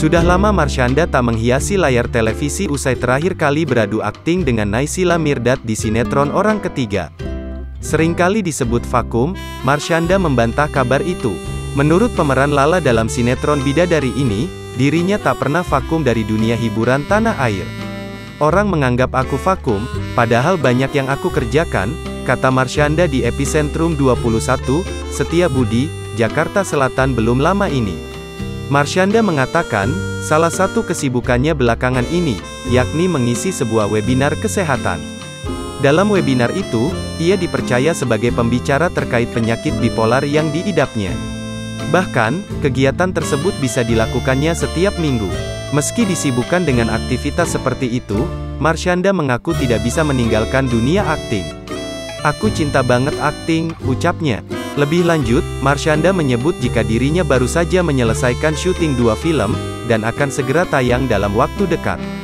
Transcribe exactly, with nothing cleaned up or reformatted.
Sudah lama Marshanda tak menghiasi layar televisi usai terakhir kali beradu akting dengan Naysila Mirdad di sinetron Orang Ketiga. Seringkali disebut vakum, Marshanda membantah kabar itu. Menurut pemeran Lala dalam sinetron Bidadari ini, dirinya tak pernah vakum dari dunia hiburan tanah air. Orang menganggap aku vakum, padahal banyak yang aku kerjakan, kata Marshanda di Epicentrum dua puluh satu, Setiabudi, Jakarta Selatan belum lama ini. Marshanda mengatakan, salah satu kesibukannya belakangan ini, yakni mengisi sebuah webinar kesehatan. Dalam webinar itu, ia dipercaya sebagai pembicara terkait penyakit bipolar yang diidapnya. Bahkan, kegiatan tersebut bisa dilakukannya setiap minggu. Meski disibukkan dengan aktivitas seperti itu, Marshanda mengaku tidak bisa meninggalkan dunia akting. Aku cinta banget akting, ucapnya. Lebih lanjut, Marshanda menyebut jika dirinya baru saja menyelesaikan syuting dua film, dan akan segera tayang dalam waktu dekat.